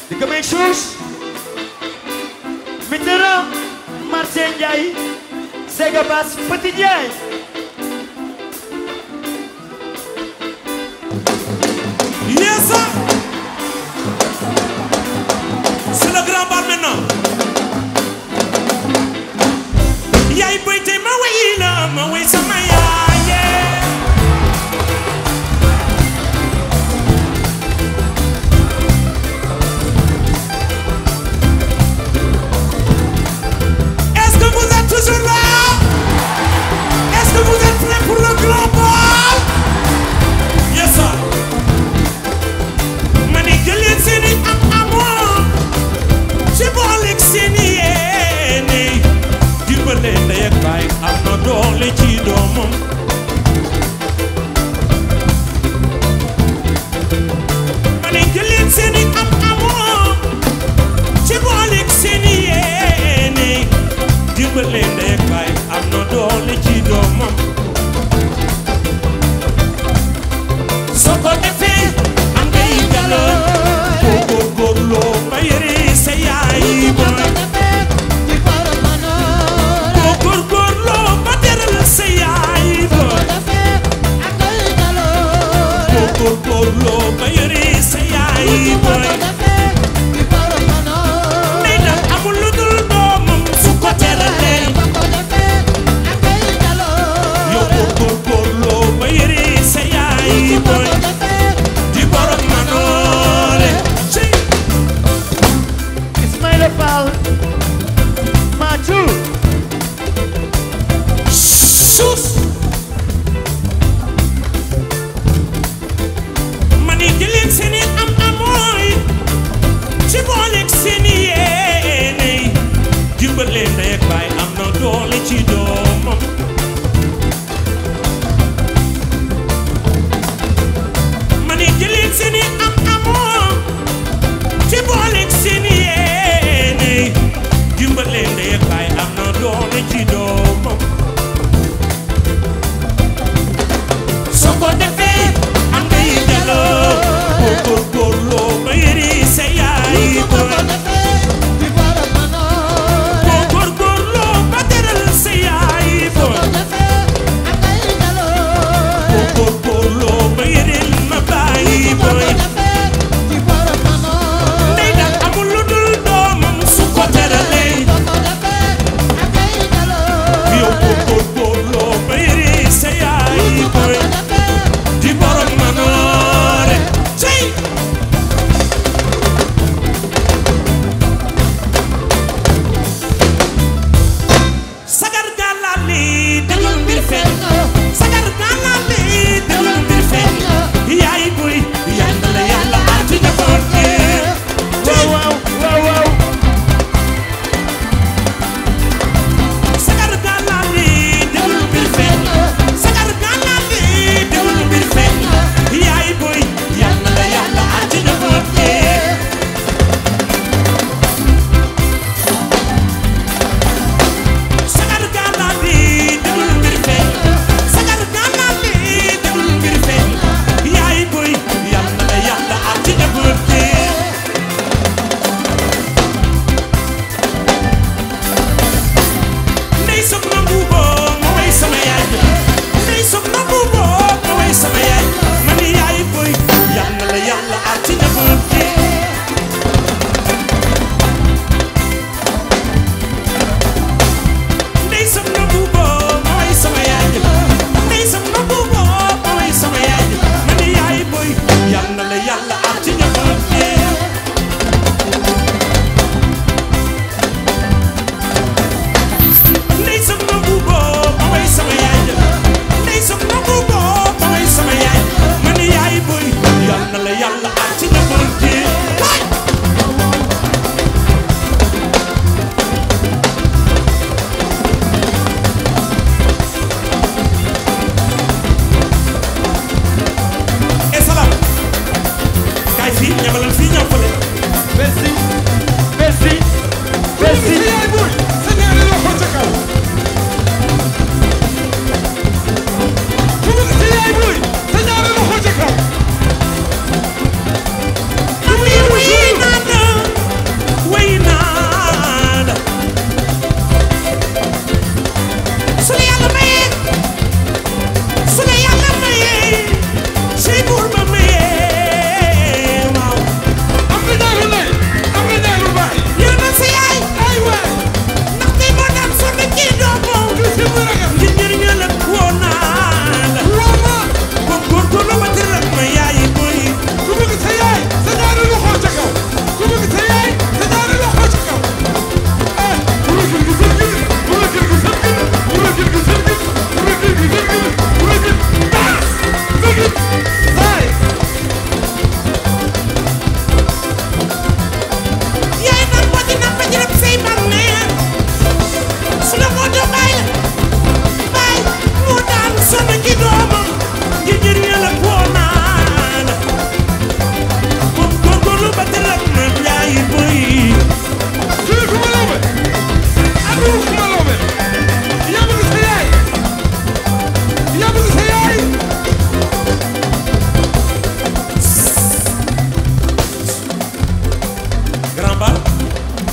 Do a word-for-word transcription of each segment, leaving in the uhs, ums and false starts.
di ko may suus Mitterrand Martin Ndiaye Sega Bass Petit Ndiaye yes sir c'est le grand bal maintenant yaay boy tey ma wey la ma wey sama yaay est-ce que vous êtes toujours là? Est-ce que vous êtes prêts pour le grand bal? Yes sir mani jëleen seeni am amoon ci booleeg seeni yéene dimbale ndey ak baay am na doole ci doom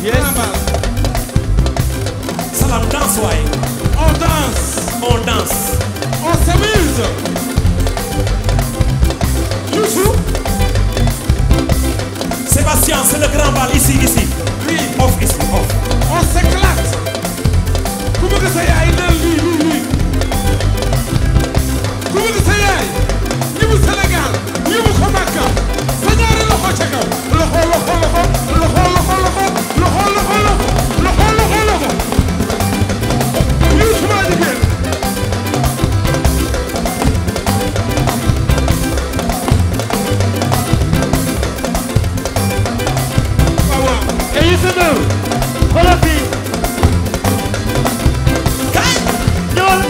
Yes. Grand bal. Salam danse waay. On danse. On danse. On s'amuse. Youssou. Sébastien, c'est le grand bal ici, ici. Oui. Off, ici, off. On s'éclate. Ku bëgg sa yaay naan lii lii lii. Ku bëgg sa yaay. ñëbu Sénégal. ñëbu ko Makka. sa ñaari loxo ca kaw. loxo loxo loxo. loxo loxo loxo. loxo loxo loxo. loxo loxo loxo. Youssou maa jigéen. waaw waaw. Et Youssou Ndour. Xoolal fii. Kaay. ñëwal.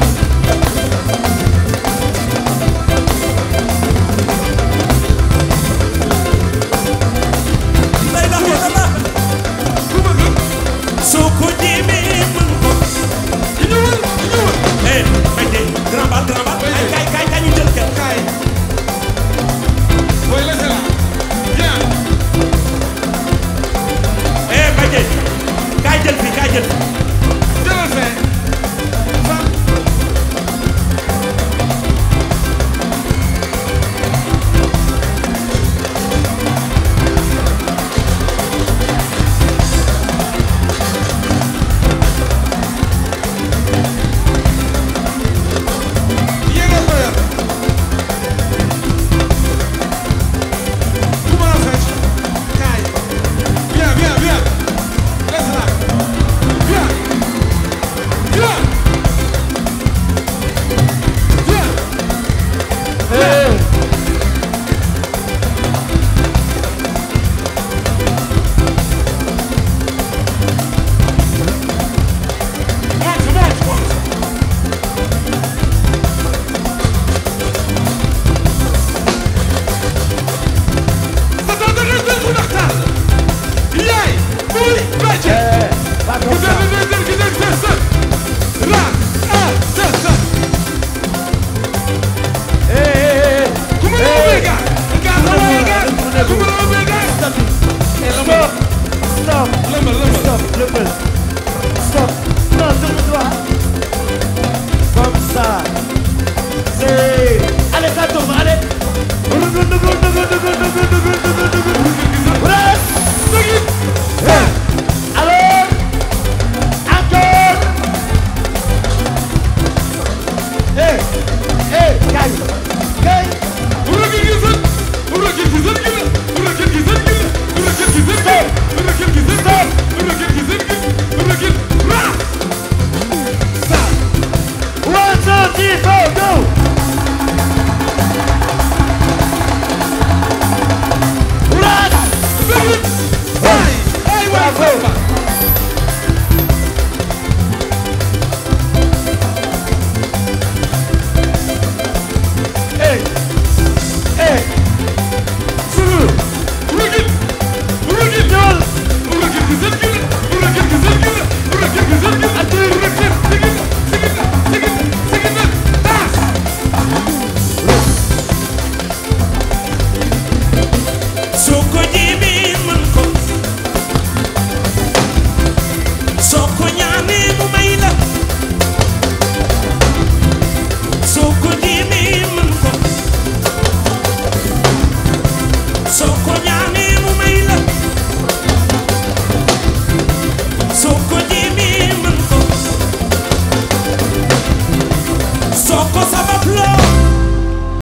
Lay la ko dama. ku bëgg. Soo ko jéemee mën ko. ñëwal ñëwal. Eh, may de grand bal, grand bal. Kaay, kaay, kaay, kaay ñu jël kenn. Kaay. Boy laissez là. Viens. Eh, may de. Kaay jël fii, kaay jël fii. Jëlal fee. Fam. Yéen a ko yor. Ku mën a fecc. Kaay. Viens, viens, viens. Laisse là. Viens. Viens. Viens. Eh. Monte, monte, monte. Sa doon da ngay déglu waxtaan. Yaay. Muy bàcce. Eh. Pas comme ça. Gidelim, gidelim, gidelim, ses, ses. Là. Ah, ses, ses. Eh, eh, eh. Ku mën a ubbee gaal. Gaal sa waay gaal. Ku mën a ubbee gaal. Stop. Eh, lëmbal. Stop. Lëmbal, lëmbal. Stop. Lëmbal. Stop. Non, tourne-toi. Comme ça. C'est. Allez, ça tourne, allez. Reste. Dëgg. Eh. Alors. Encore. Eh. Eh. Kaay. Kaay. Bırakın gitsin. Bırakın gitsin gidin. Bırakın gitsin gidin. Bırakın gitsin gidin. Bırakın gitsin gidin. Bırakın gitsin gidin. Bırakın. Bırak. Stop. One, two, three, four, go. Reste. Dëgg. Ay. Ay waay Samba. Eh. Eh. Sulu. Bırakın. Bırakın. Ñëwal. Bırakın gitsin gidin. Bırakın gitsin gidin. Bırakın gitsin gidin. Bırakın. Sigin. Sigin. Sigin. Sigin. Dans. Soo ko jéemee mën ko. Soo ko ñaanee mu may la. Soo ko jéemee mën ko. Soo ko ñaanee mu may la. Soo ko jéemee mën ko. Soo ko sababloo.